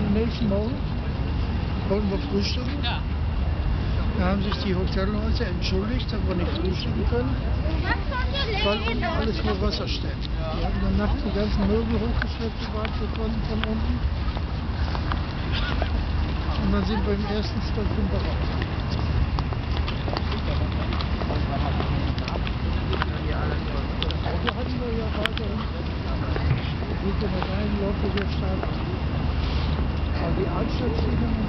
am nächsten Morgen wollten wir frühstücken. Ja. Da haben sich die Hotelleute entschuldigt, dass wir nicht frühstücken können, weil unten alles vor Wasser steht. Wir haben dann nachts die ganzen Möbel hochgeschleppt, soweit wir konnten von unten. Und dann sind wir im ersten Stock runter raus. Also hatten wir ja weiterhin mit der Rheinlocke gestartet. Aber die Altstadtschienen